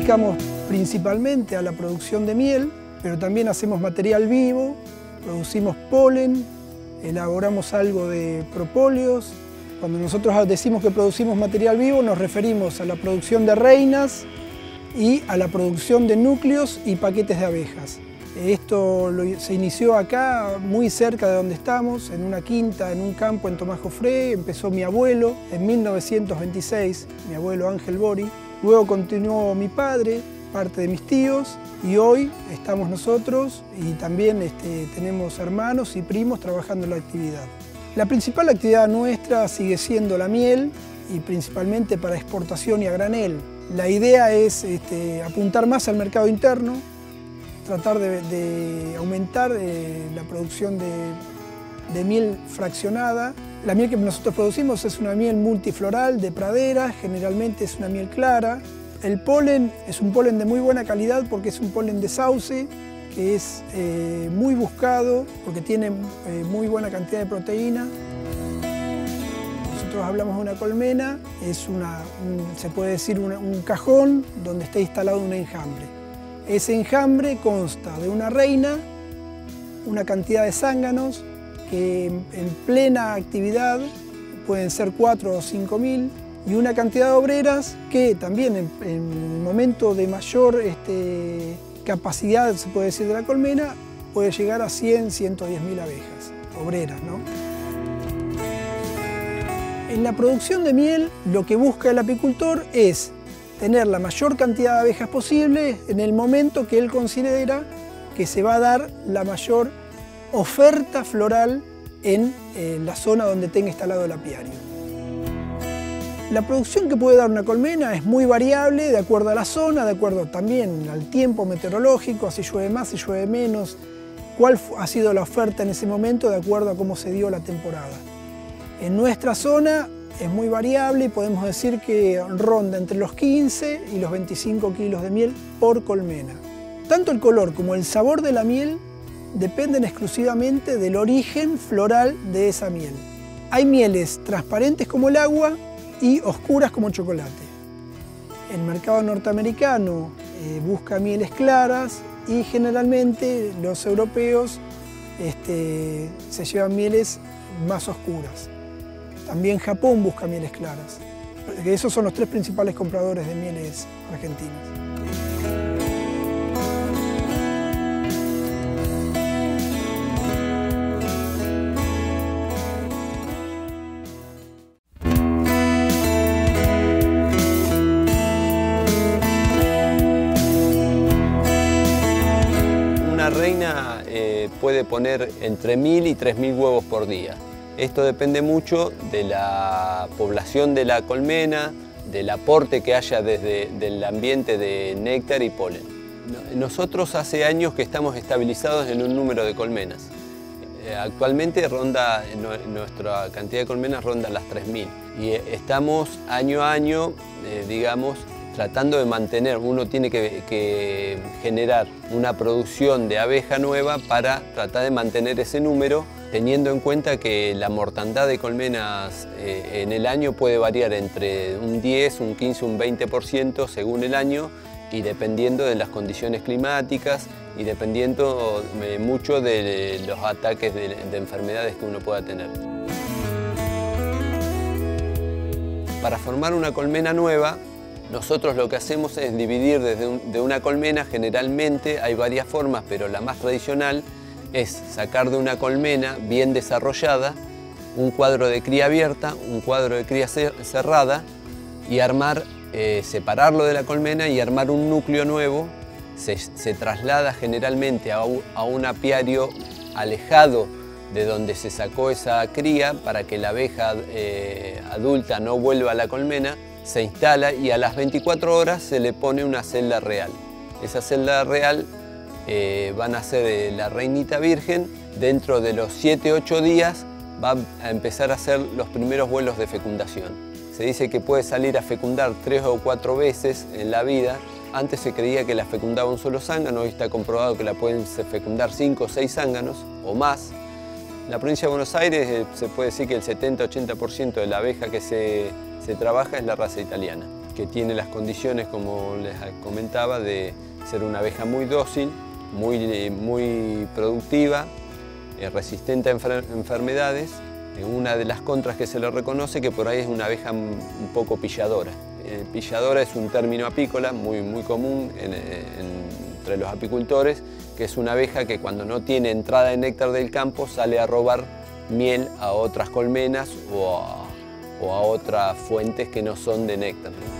dedicamos principalmente a la producción de miel, pero también hacemos material vivo, producimos polen, elaboramos algo de propóleos. Cuando nosotros decimos que producimos material vivo, nos referimos a la producción de reinas y a la producción de núcleos y paquetes de abejas. Esto se inició acá, muy cerca de donde estamos, en una quinta, en un campo en Tomás Jofré. Empezó mi abuelo en 1926, mi abuelo Ángel Bori. Luego continuó mi padre, parte de mis tíos, y hoy estamos nosotros y también tenemos hermanos y primos trabajando en la actividad. La principal actividad nuestra sigue siendo la miel y principalmente para exportación y a granel. La idea es apuntar más al mercado interno, tratar de aumentar la producción de miel fraccionada. La miel que nosotros producimos es una miel multifloral de pradera, generalmente es una miel clara. El polen es un polen de muy buena calidad porque es un polen de sauce, que es muy buscado porque tiene muy buena cantidad de proteína. Nosotros hablamos de una colmena, es se puede decir un cajón donde está instalado un enjambre. Ese enjambre consta de una reina, una cantidad de zánganos que en plena actividad pueden ser 4 o 5 mil, y una cantidad de obreras que también en el momento de mayor capacidad, se puede decir, de la colmena, puede llegar a 100, 110 mil abejas, obreras, ¿no? En la producción de miel, lo que busca el apicultor es tener la mayor cantidad de abejas posible en el momento que él considera que se va a dar la mayor oferta floral en la zona donde tenga instalado el apiario. La producción que puede dar una colmena es muy variable de acuerdo a la zona, de acuerdo también al tiempo meteorológico, si llueve más, si llueve menos, cuál ha sido la oferta en ese momento de acuerdo a cómo se dio la temporada. En nuestra zona es muy variable y podemos decir que ronda entre los 15 y los 25 kilos de miel por colmena. Tanto el color como el sabor de la miel dependen exclusivamente del origen floral de esa miel. Hay mieles transparentes como el agua y oscuras como el chocolate. El mercado norteamericano busca mieles claras y generalmente los europeos se llevan mieles más oscuras. También Japón busca mieles claras. Esos son los 3 principales compradores de mieles argentinas. Una reina puede poner entre 1000 y 3000 huevos por día. Esto depende mucho de la población de la colmena, del aporte que haya desde el ambiente de néctar y polen. Nosotros hace años que estamos estabilizados en un número de colmenas. Actualmente nuestra cantidad de colmenas ronda las 3000 y estamos año a año, digamos, tratando de mantener. Uno tiene que generar una producción de abeja nueva para tratar de mantener ese número, teniendo en cuenta que la mortandad de colmenas en el año puede variar entre un 10, un 15, un 20% según el año y dependiendo de las condiciones climáticas y dependiendo mucho de los ataques de enfermedades que uno pueda tener. Para formar una colmena nueva, nosotros lo que hacemos es dividir de una colmena. Generalmente hay varias formas, pero la más tradicional es sacar de una colmena bien desarrollada un cuadro de cría abierta, un cuadro de cría cerrada y separarlo de la colmena y armar un núcleo nuevo. Se traslada generalmente a un apiario alejado de donde se sacó esa cría para que la abeja adulta no vuelva a la colmena. Se instala y a las 24 horas se le pone una celda real. Esa celda real van a ser la reinita virgen. Dentro de los 7-8 días va a empezar a hacer los primeros vuelos de fecundación. Se dice que puede salir a fecundar 3 o 4 veces en la vida. Antes se creía que la fecundaba un solo zángano, hoy está comprobado que la pueden fecundar 5 o 6 zánganos o más. En la provincia de Buenos Aires se puede decir que el 70-80% de la abeja que se trabaja es la raza italiana. que tiene las condiciones, como les comentaba, de ser una abeja muy dócil, muy productiva, resistente a enfermedades. Una de las contras que se le reconoce que por ahí es una abeja un poco pilladora. Pilladora es un término apícola muy común entre los apicultores, que es una abeja que cuando no tiene entrada de néctar del campo sale a robar miel a otras colmenas o a otras fuentes que no son de néctar.